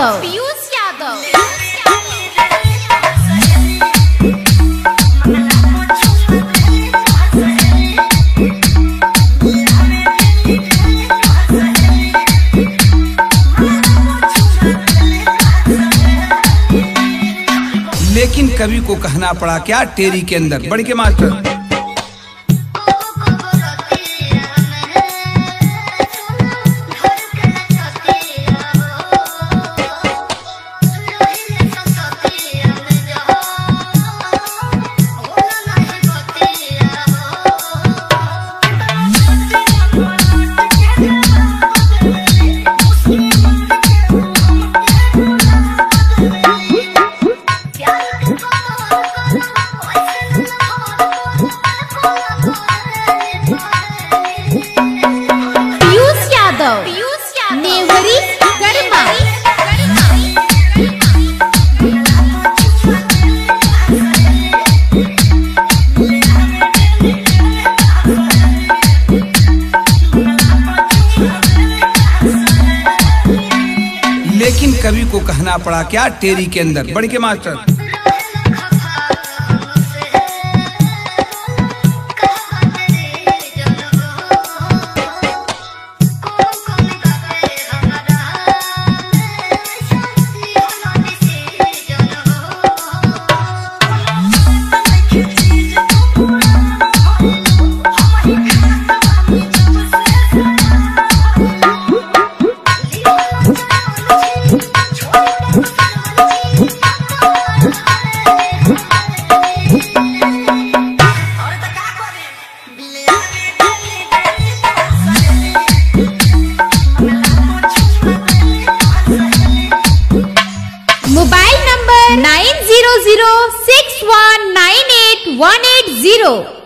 यादव। लेकिन कवि को कहना पड़ा क्या टेरी के अंदर। बढ़ के मास्टर। लेकिन कवि को कहना पड़ा क्या टेरी के अंदर। बढ़ के मास्टर। Mobile number 9006198180।